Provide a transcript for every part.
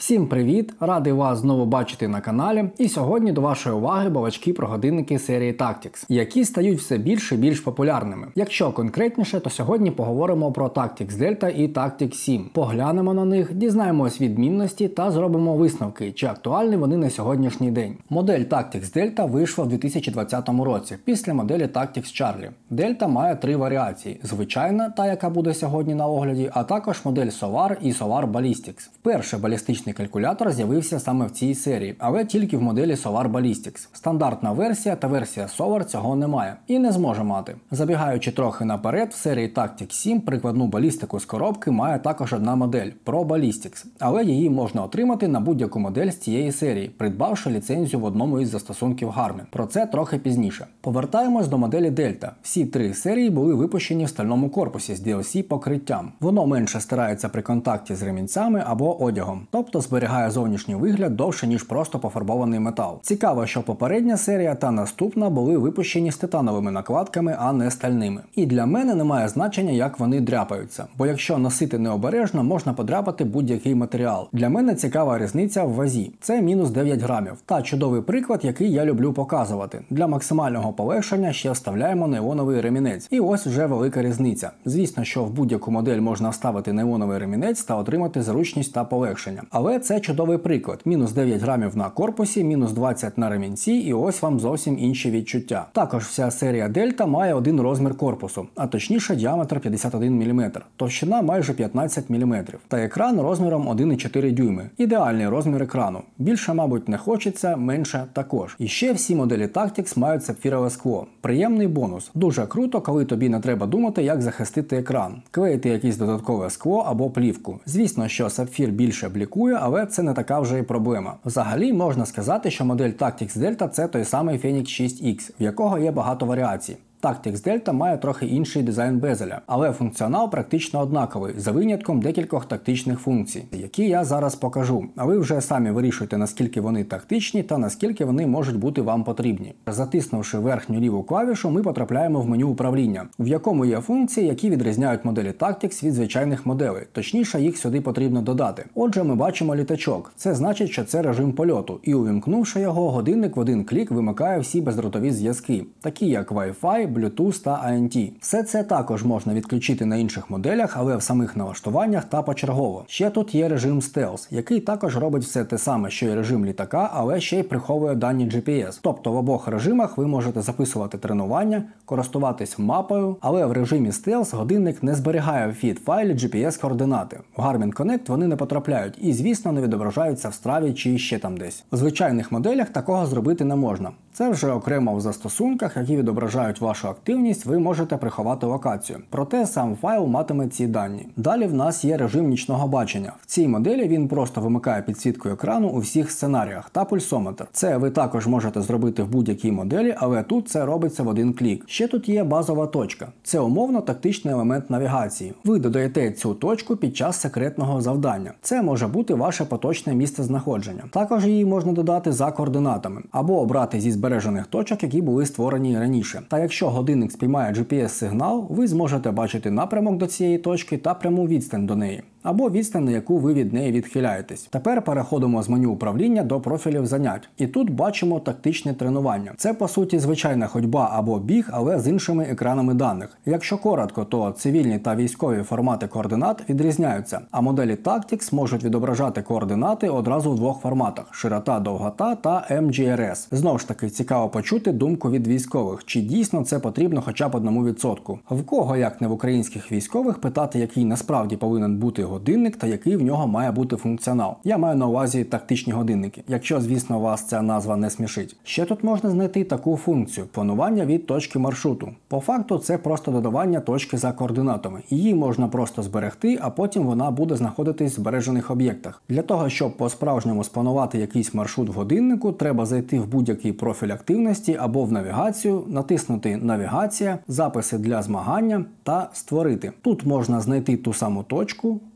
Всім привіт! Радий вас знову бачити на каналі. І сьогодні до вашої уваги балачки про годинники серії Tactix, які стають все більш і більш популярними. Якщо конкретніше, то сьогодні поговоримо про Tactix Delta і Tactix 7. Поглянемо на них, дізнаємось відмінності та зробимо висновки, чи актуальні вони на сьогоднішній день. Модель Tactix Delta вийшла в 2020 році, після моделі Tactix Charlie. Delta має три варіації: звичайна, та яка буде сьогодні на огляді, а також модель Solar і Solar Ballistics. Вперше балістичний калькулятор з'явився саме в цій серії, але тільки в моделі Solar Ballistics. Стандартна версія та версія Solar цього не має і не зможе мати. Забігаючи трохи наперед, в серії Tactix 7 прикладну балістику з коробки має також одна модель – Pro Ballistics, але її можна отримати на будь-яку модель з цієї серії, придбавши ліцензію в одному із застосунків Garmin. Про це трохи пізніше. Повертаємось до моделі Delta. Всі три серії були випущені в стальному корпусі з DLC-покриттям. Воно менше стирається при контакті з ремінцями або одягом, тобто зберігає зовнішній вигляд довше, ніж просто пофарбований метал. Цікаво, що попередня серія та наступна були випущені з титановими накладками, а не стальними. І для мене немає значення, як вони дряпаються, бо якщо носити необережно, можна подряпати будь-який матеріал. Для мене цікава різниця в вазі. Це мінус 9 грамів. Та чудовий приклад, який я люблю показувати. Для максимального полегшення ще вставляємо нейлоновий ремінець. І ось вже велика різниця. Звісно, що в будь-яку модель можна вставити нейлоновий ремінець та отримати зручність та полегшення. Але це чудовий приклад. Мінус 9 грамів на корпусі, мінус 20 на ремінці, і ось вам зовсім інші відчуття. Також вся серія Delta має один розмір корпусу, а точніше діаметр 51 мм, товщина майже 15 мм, та екран розміром 1,4 дюйми. Ідеальний розмір екрану. Більше, мабуть, не хочеться, менше також. І ще всі моделі Tactix мають сапфірове скло. Приємний бонус. Дуже круто, коли тобі не треба думати, як захистити екран. Клеїти якесь додаткове скло або плівку. Звісно, що сапфір більше блікує, але це не така вже і проблема. Взагалі, можна сказати, що модель Tactix Delta – це той самий Phoenix 6X, в якого є багато варіацій. Tactix Delta має трохи інший дизайн безеля, але функціонал практично однаковий, за винятком декількох тактичних функцій, які я зараз покажу. А ви вже самі вирішуйте, наскільки вони тактичні та наскільки вони можуть бути вам потрібні. Затиснувши верхню ліву клавішу, ми потрапляємо в меню управління, в якому є функції, які відрізняють моделі Tactix від звичайних моделей. Точніше, їх сюди потрібно додати. Отже, ми бачимо літачок. Це значить, що це режим польоту. І увімкнувши його, годинник в один клік вимикає всі бездротові зв'язки, такі як Wi-Fi, Bluetooth та ANT. Все це також можна відключити на інших моделях, але в самих налаштуваннях та почергово. Ще тут є режим Stealth, який також робить все те саме, що й режим літака, але ще й приховує дані GPS. Тобто в обох режимах ви можете записувати тренування, користуватись мапою, але в режимі Stealth годинник не зберігає в фід-файлі GPS-координати. В Garmin Connect вони не потрапляють і, звісно, не відображаються в Страві чи ще там десь. У звичайних моделях такого зробити не можна. Це вже окремо в застосунках, які відображають вашу активність, ви можете приховати локацію. Проте сам файл матиме ці дані. Далі в нас є режим нічного бачення. В цій моделі він просто вимикає підсвітку екрану у всіх сценаріях та пульсометр. Це ви також можете зробити в будь-якій моделі, але тут це робиться в один клік. Ще тут є базова точка. Це умовно тактичний елемент навігації. Ви додаєте цю точку під час секретного завдання. Це може бути ваше поточне місце знаходження. Також її можна додати за координатами або обрати зі збережених точок, які були створені раніше. Та якщо годинник спіймає GPS-сигнал, ви зможете бачити напрямок до цієї точки та пряму відстань до неї, або відстань, на яку ви від неї відхиляєтесь. Тепер переходимо з меню управління до профілів занять. І тут бачимо тактичне тренування. Це, по суті, звичайна ходьба або біг, але з іншими екранами даних. Якщо коротко, то цивільні та військові формати координат відрізняються, а моделі Tactix можуть відображати координати одразу в двох форматах – широта, довгота та MGRS. Знову ж таки, цікаво почути думку від військових, чи дійсно це потрібно хоча б 1%. В кого, як не в українських військових, питати, який насправді повинен бути годинник та який в нього має бути функціонал. Я маю на увазі тактичні годинники, якщо, звісно, вас ця назва не смішить. Ще тут можна знайти таку функцію – планування від точки маршруту. По факту це просто додавання точки за координатами. Її можна просто зберегти, а потім вона буде знаходитись в збережених об'єктах. Для того, щоб по-справжньому спланувати якийсь маршрут в годиннику, треба зайти в будь-який профіль активності або в навігацію, натиснути «Навігація», «Записи для змагання» та «Створити». Тут можна знайти ту саму точку,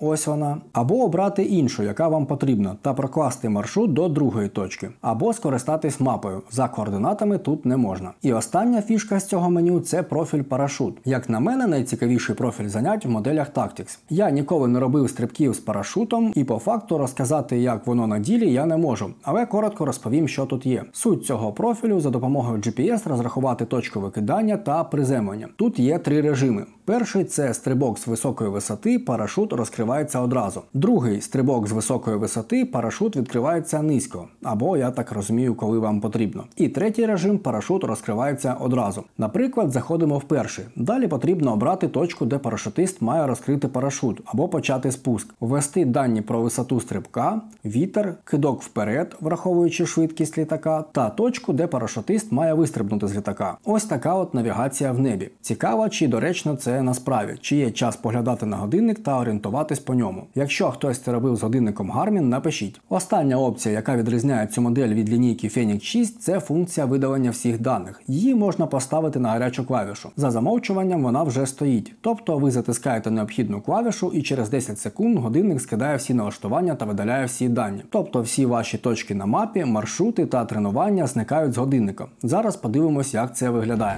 ось вона, або обрати іншу, яка вам потрібна, та прокласти маршрут до другої точки, або скористатись мапою, за координатами тут не можна. І остання фішка з цього меню – це профіль парашут. Як на мене, найцікавіший профіль занять в моделях Tactics. Я ніколи не робив стрибків з парашутом, і по факту розказати, як воно на ділі, я не можу, але коротко розповім, що тут є. Суть цього профілю – за допомогою GPS розрахувати точку викидання та приземлення. Тут є 3 режими. Перший – це стрибок з високої висоти, парашут розкривається одразу. Другий – стрибок з високої висоти, парашут відкривається низько, або, я так розумію, коли вам потрібно. І третій режим – парашут розкривається одразу. Наприклад, заходимо в перший. Далі потрібно обрати точку, де парашутист має розкрити парашут, або почати спуск. Ввести дані про висоту стрибка, вітер, кидок вперед, враховуючи швидкість літака, та точку, де парашутист має вистрибнути з літака. Ось така от навігація в небі. Цікаво, чи доречно це на справі, чи є час поглядати на годинник та орієнтуватись по ньому. Якщо хтось це робив з годинником Garmin, напишіть. Остання опція, яка відрізняє цю модель від лінійки Fenix 6, це функція видалення всіх даних. Її можна поставити на гарячу клавішу. За замовчуванням вона вже стоїть. Тобто ви затискаєте необхідну клавішу і через 10 секунд годинник скидає всі налаштування та видаляє всі дані. Тобто всі ваші точки на мапі, маршрути та тренування зникають з годинника. Зараз подивимось, як це виглядає.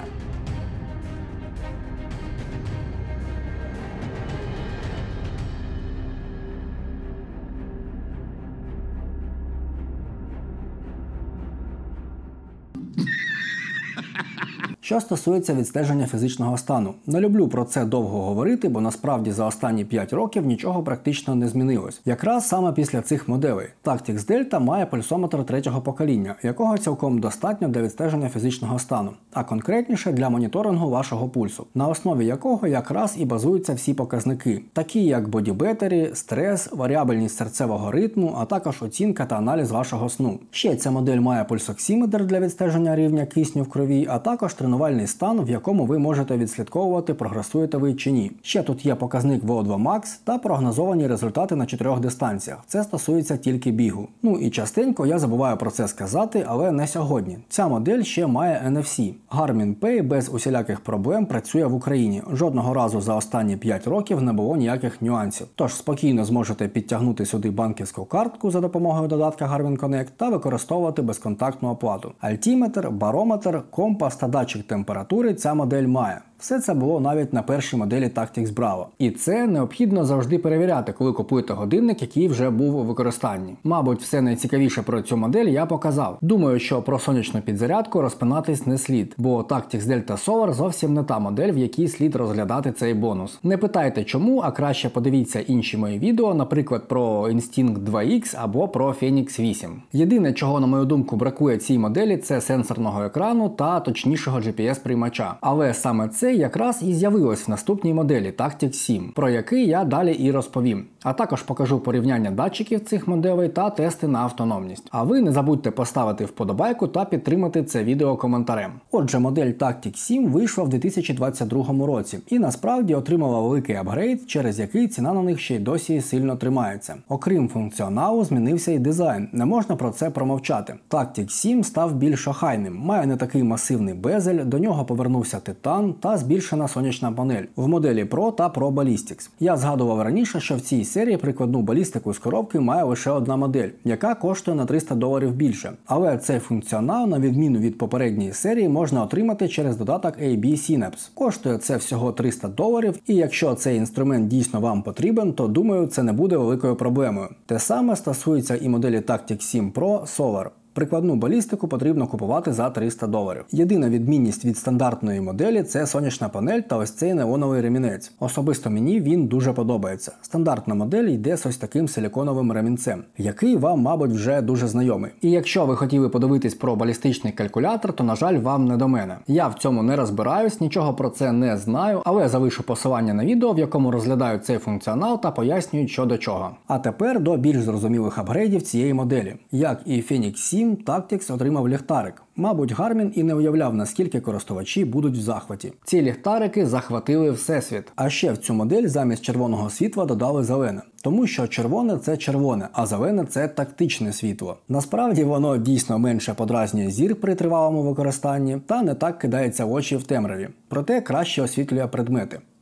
Що стосується відстеження фізичного стану. Не люблю про це довго говорити, бо насправді за останні 5 років нічого практично не змінилось. Якраз саме після цих моделей. Tactics Delta має пульсометр 3-го покоління, якого цілком достатньо для відстеження фізичного стану, а конкретніше для моніторингу вашого пульсу, на основі якого якраз і базуються всі показники, такі як бодібетері, стрес, варіабельність серцевого ритму, а також оцінка та аналіз вашого сну. Ще ця модель має пульсоксиметр для відстеження рівня кисню в крові, а також тренувальний стан, в якому ви можете відслідковувати, прогресуєте ви чи ні. Ще тут є показник VO2 Max та прогнозовані результати на 4 дистанціях. Це стосується тільки бігу. Ну і частенько я забуваю про це сказати, але не сьогодні. Ця модель ще має NFC. Garmin Pay без усіляких проблем працює в Україні. Жодного разу за останні 5 років не було ніяких нюансів. Тож спокійно зможете підтягнути сюди банківську картку за допомогою додатка Garmin Connect та використовувати безконтактну оплату. Альтіметр, барометр, компас та датчик температури ця модель має. Все це було навіть на першій моделі Tactics Bravo. І це необхідно завжди перевіряти, коли купуєте годинник, який вже був у використанні. Мабуть, все найцікавіше про цю модель я показав. Думаю, що про сонячну підзарядку розпинатись не слід, бо Tactics Delta Solar зовсім не та модель, в якій слід розглядати цей бонус. Не питайте чому, а краще подивіться інші мої відео, наприклад, про Instinct 2X або про Fenix 8. Єдине, чого, на мою думку, бракує цій моделі, це сенсорного екрану та точнішого GPS-приймача. Але саме це якраз і з'явилось в наступній моделі Tactics 7, про який я далі і розповім. А також покажу порівняння датчиків цих моделей та тести на автономність. А ви не забудьте поставити вподобайку та підтримати це відео коментарем. Отже, модель Tactics 7 вийшла в 2022 році і насправді отримала великий апгрейд, через який ціна на них ще й досі сильно тримається. Окрім функціоналу, змінився і дизайн, не можна про це промовчати. Tactics 7 став більш охайним, має не такий масивний безель, до нього повернувся титан та збільшена сонячна панель в моделі Pro та Pro Ballistics. Я згадував раніше, що в цій серії прикладну балістику з коробки має лише одна модель, яка коштує на $300 більше. Але цей функціонал, на відміну від попередньої серії, можна отримати через додаток AB Synapse. Коштує це всього $300, і якщо цей інструмент дійсно вам потрібен, то думаю, це не буде великою проблемою. Те саме стосується і моделі Tactics 7 Pro Solar. Прикладну балістику потрібно купувати за $300. Єдина відмінність від стандартної моделі – це сонячна панель та ось цей неоновий ремінець. Особисто мені він дуже подобається. Стандартна модель йде з ось таким силіконовим ремінцем, який вам, мабуть, вже дуже знайомий. І якщо ви хотіли подивитись про балістичний калькулятор, то, на жаль, вам не до мене. Я в цьому не розбираюсь, нічого про це не знаю, але залишу посилання на відео, в якому розглядаю цей функціонал та пояснюють, що до чого. А тепер до більш зрозумілих апгрейдів цієї моделі. Як і Fenix 7, Tactics отримав ліхтарик. Мабуть, Garmin і не уявляв, наскільки користувачі будуть в захваті. Ці ліхтарики захватили всесвіт. А ще в цю модель замість червоного світла додали зелене. Тому що червоне – це червоне, а зелене – це тактичне світло. Насправді воно дійсно менше подразнює зір при тривалому використанні та не так кидається в очі в темряві. Проте краще освітлює предмети.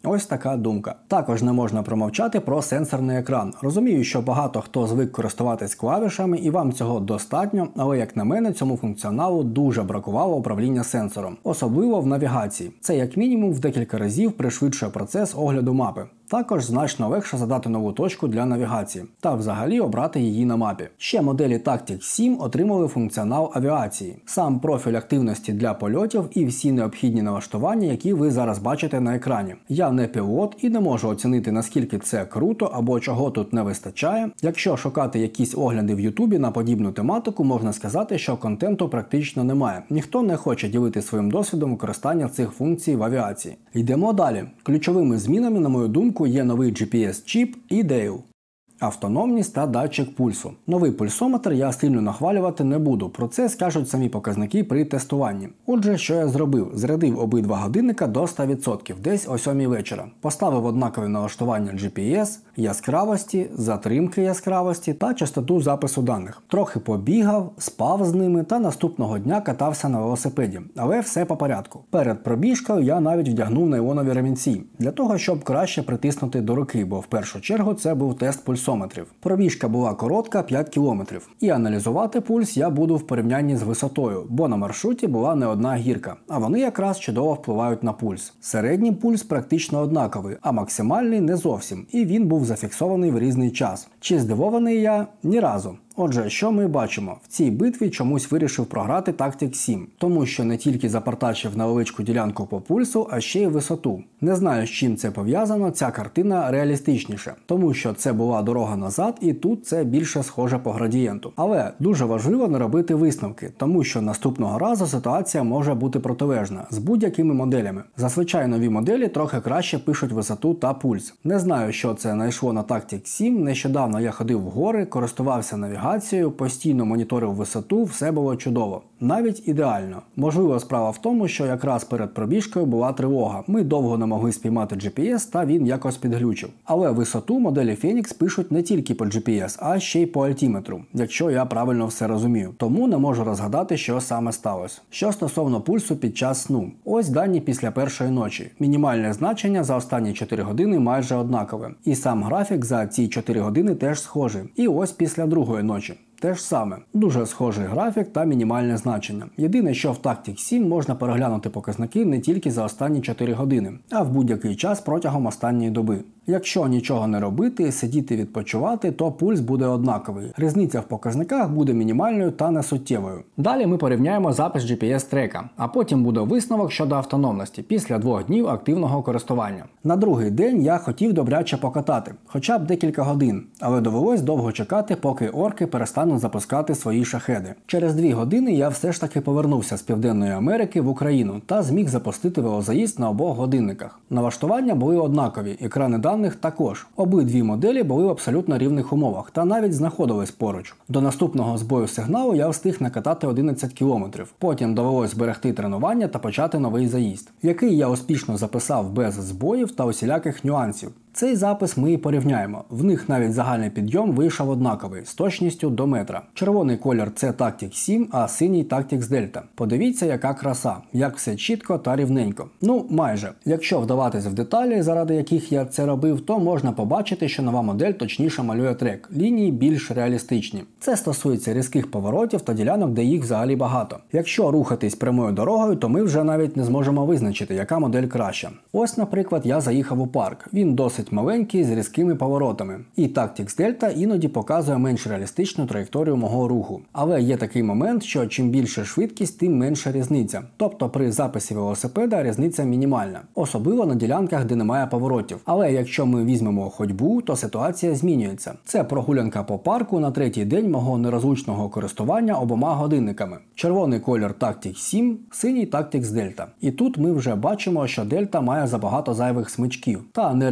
Ось така думка. Також не можна промовчати про сенсорний екран. Розумію, що багато хто звик користуватись клавішами і вам цього достатньо, але як на мене цьому функціоналу дуже бракувало управління сенсором, особливо в навігації. Це як мінімум в декілька разів пришвидшує процес огляду мапи. Також значно легше задати нову точку для навігації та взагалі обрати її на мапі. Ще моделі Tactix 7 отримали функціонал авіації, сам профіль активності для польотів і всі необхідні налаштування, які ви зараз бачите на екрані. Я не пілот і не можу оцінити, наскільки це круто або чого тут не вистачає. Якщо шукати якісь огляди в Ютубі на подібну тематику, можна сказати, що контенту практично немає. Ніхто не хоче ділити своїм досвідом використання цих функцій в авіації. Йдемо далі. Ключовими змінами, на мою думку, є новий GPS-чіп і DAIL. Автономність та датчик пульсу. Новий пульсометр я сильно нахвалювати не буду, про це скажуть самі показники при тестуванні. Отже, що я зробив? Зарядив обидва годинника до 100%, десь о 7 вечора. Поставив однакові налаштування GPS, яскравості, затримки яскравості та частоту запису даних. Трохи побігав, спав з ними та наступного дня катався на велосипеді. Але все по порядку. Перед пробіжкою я навіть вдягнув нейлонові ремінці, для того, щоб краще притиснути до руки, бо в першу чергу це був тест пульсометрів. Пробіжка була коротка, 5 км. І аналізувати пульс я буду в порівнянні з висотою, бо на маршруті була не одна гірка, а вони якраз чудово впливають на пульс. Середній пульс практично однаковий, а максимальний не зовсім, і він був зафіксований в різний час. Чи здивований я? Ні разу. Отже, що ми бачимо? В цій битві чомусь вирішив програти Tactix 7, тому що не тільки запартачив невеличку ділянку по пульсу, а ще й висоту. Не знаю, з чим це пов'язано, ця картина реалістичніша, тому що це була дорога назад і тут це більше схоже по градієнту. Але дуже важливо не робити висновки, тому що наступного разу ситуація може бути протилежна з будь-якими моделями. Зазвичай нові моделі трохи краще пишуть висоту та пульс. Не знаю, що це знайшло на Tactix 7, нещодавно я ходив в гори, користувався навігацією, постійно моніторив висоту, все було чудово. Навіть ідеально. Можливо, справа в тому, що якраз перед пробіжкою була тривога. Ми довго не могли спіймати GPS та він якось підглючив. Але висоту моделі Phoenix пишуть не тільки по GPS, а ще й по альтіметру, якщо я правильно все розумію. Тому не можу розгадати, що саме сталося. Що стосовно пульсу під час сну. Ось дані після першої ночі. Мінімальне значення за останні 4 години майже однакове. І сам графік за ці 4 години теж схожий. І ось після другої ночі. Те ж саме. Дуже схожий графік та мінімальне значення. Єдине, що в Tactix 7 можна переглянути показники не тільки за останні 4 години, а в будь-який час протягом останньої доби. Якщо нічого не робити, сидіти відпочивати, то пульс буде однаковий. Різниця в показниках буде мінімальною та несуттєвою. Далі ми порівняємо запис GPS-трека, а потім буде висновок щодо автономності після 2 днів активного користування. На другий день я хотів добряче покатати, хоча б декілька годин, але довелось довго чекати, поки орки перестануть запускати свої шахеди. Через 2 години я все ж таки повернувся з Південної Америки в Україну та зміг запустити велозаїзд на обох годинниках. Налаштування були однакові, екрани даних також. Обидві моделі були в абсолютно рівних умовах та навіть знаходились поруч. До наступного збою сигналу я встиг накатати 11 кілометрів. Потім довелось зберегти тренування та почати новий заїзд, який я успішно записав без збоїв та усіляких нюансів. Цей запис ми і порівняємо. В них навіть загальний підйом вийшов однаковий, з точністю до метра. Червоний колір – це Tactix 7, а синій Tactix Delta. Подивіться, яка краса, як все чітко та рівненько. Ну, майже. Якщо вдаватись в деталі, заради яких я це робив, то можна побачити, що нова модель точніше малює трек. Лінії більш реалістичні. Це стосується різких поворотів та ділянок, де їх взагалі багато. Якщо рухатись прямою дорогою, то ми вже навіть не зможемо визначити, яка модель краща. Ось, наприклад, я заїхав у парк. Він досить маленький, з різкими поворотами. І Tactix Delta іноді показує менш реалістичну траєкторію мого руху. Але є такий момент, що чим більше швидкість, тим менша різниця. Тобто при записі велосипеда різниця мінімальна. Особливо на ділянках, де немає поворотів. Але якщо ми візьмемо ходьбу, то ситуація змінюється. Це прогулянка по парку на 3-й день мого нерозлучного користування обома годинниками. Червоний колір Tactix 7, синій Tactix Delta. І тут ми вже бачимо, що Delta має забагато зайвих смичків та нереалістично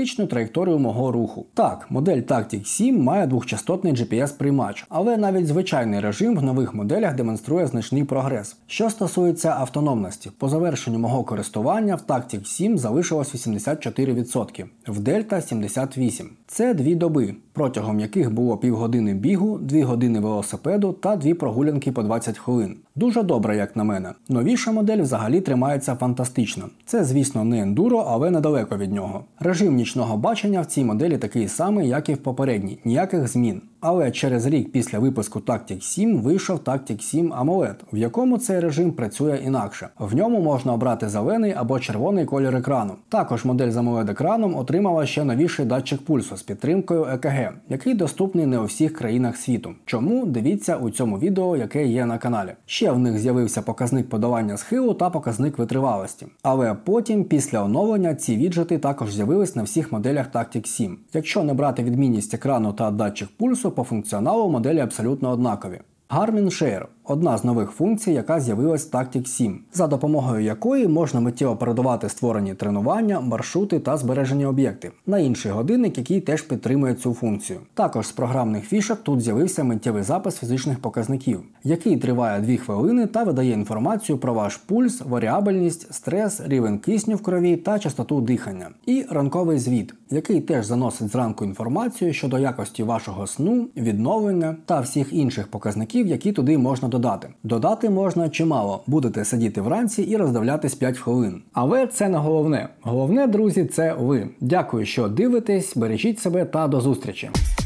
фактичну траєкторію мого руху. Так, модель Tactic 7 має двохчастотний GPS-приймач, але навіть звичайний режим в нових моделях демонструє значний прогрес. Що стосується автономності, по завершенню мого користування в Tactic 7 залишилось 84%, в Delta 78%. Це 2 доби, протягом яких було півгодини бігу, 2 години велосипеду та 2 прогулянки по 20 хвилин. Дуже добре, як на мене. Новіша модель взагалі тримається фантастично. Це, звісно, не ендуро, але недалеко від нього. Режим нічного бачення в цій моделі такий самий, як і в попередній, ніяких змін. Але через рік після випуску Tactic 7 вийшов Tactic 7 AMOLED, в якому цей режим працює інакше. В ньому можна обрати зелений або червоний колір екрану. Також модель з AMOLED-екраном отримала ще новіший датчик пульсу з підтримкою EKG, який доступний не у всіх країнах світу. Чому? Дивіться у цьому відео, яке є на каналі. Ще в них з'явився показник подолання схилу та показник витривалості. Але потім, після оновлення, ці віджити також з'явились на всіх моделях Tactic 7. Якщо не брати відмінність екрану та датчик пульсу, по функціоналу моделі абсолютно однакові. Garmin Share – одна з нових функцій, яка з'явилась в Tactic 7, за допомогою якої можна миттєво передавати створені тренування, маршрути та збережені об'єкти на інший годинник, який теж підтримує цю функцію. Також з програмних фішок тут з'явився миттєвий запис фізичних показників, який триває 2 хвилини та видає інформацію про ваш пульс, варіабельність, стрес, рівень кисню в крові та частоту дихання. І ранковий звіт, який теж заносить зранку інформацію щодо якості вашого сну, відновлення та всіх інших показників, які туди можна додати. Додати можна чимало. Будете сидіти вранці і роздивлятись 5 хвилин. Але це не головне. Головне, друзі, це ви. Дякую, що дивитесь, бережіть себе та до зустрічі.